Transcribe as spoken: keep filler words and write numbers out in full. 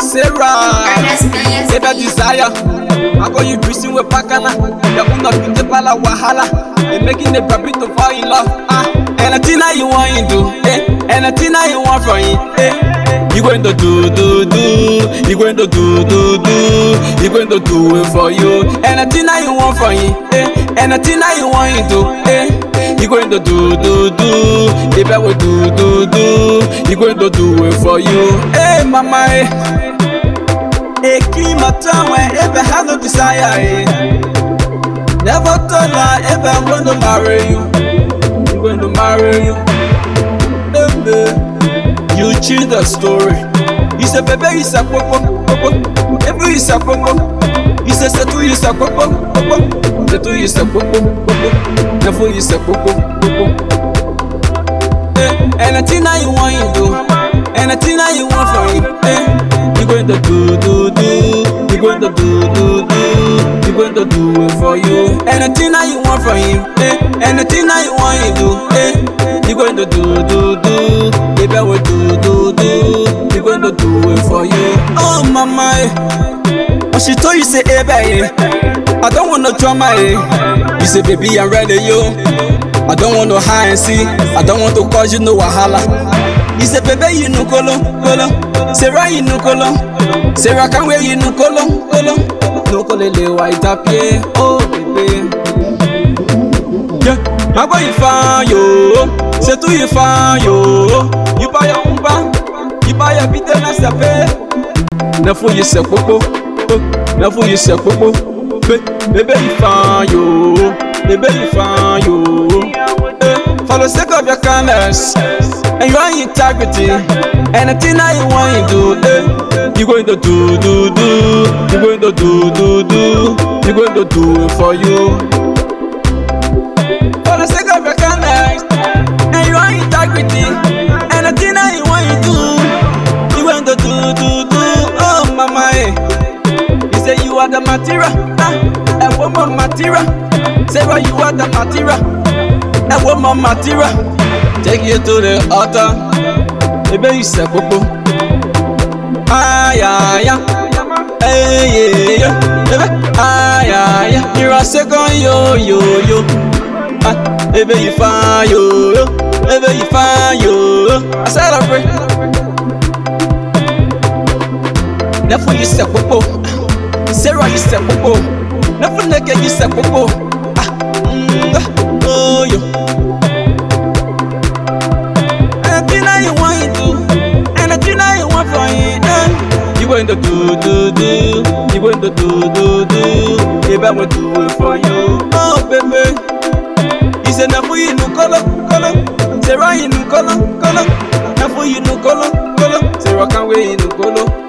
Sarah, Sarah desire. I got you prison with Pakana. The owner of the Pala Wahala. They making the baby to fall in love. Ah, anything you want you do, eh? Anything you want from it, eh? You going to do, do, do. You going to do, do, do. You going to do it for you. Anything you want from it, eh? Anything you want you do, eh? You going to do, do, do. The baby will do, do, do. You going to do it for you, eh, mama, eh? Eh, keep my tongue whenever have no desire, eh? Never thought I ever I'm going to marry you. I'm going to marry you. Baby, you change the story. You say, baby, it's a popo, popo. Every is a popo. You say, settle, you say, popo, popo. Settle, you say, popo, popo. Never you say, popo, popo. Eh, anything that you want, you do. Anything that you want for you, eh? You going to do, do, do. You going to do, do, do. You going to do it for you. Anything that you want from him, eh? Anything that you want, you do, eh? You going to do, do, do. Baby, I will do, do, do. You going to do it for you. Oh, mama, eh? When she told you, say, hey, baby, I don't want no drama, eh? You say, baby, I'm ready, yo. I don't want no hide and see. I don't want to cause you no wahala. You say, baby, you no colo, colo. Sarah, you no colo. Sarah, can't wear you no colo, colo. No colo, le white up here. Oh, baby. Yeah, my boy, you fine, yo. Say to you fine, yo. You buy your own bank. You buy your bit and a pay. Now for you say, popo. Now for you say, popo. Baby, you fine, yo. Baby, you fine, yo. For the sake of your kindness and your integrity, anything that you want you do, eh? You going to do, do, do. You going to do, do, do. You going to do it for you. For the sake of your kindness and your integrity, anything that you want you do, you going to do, do, do. Oh, mama, eh? You say you are the material, ah, a woman material. Sarah, you are the material. I want my material. Take you to the altar. Baby, you say popo. Ah, yeah, yeah. Hey, yeah, yeah. Baby, ah, yeah, yeah. You're a second, yo, yo, yo. Ah, baby, you fine, yo, yo. Baby, you fine, yo. I celebrate. Therefore, you say popo. Sarah, you say popo. Therefore, nigga, you say popo. Ah, mm, oh, yo. You going to do, do, do. You going to do, do, do. Baby, I will do it for you. Oh, baby. He said, now for you, no color, color. Sarah, you no color, color. Now for you, no color, color. Sarah, can't wait, no color.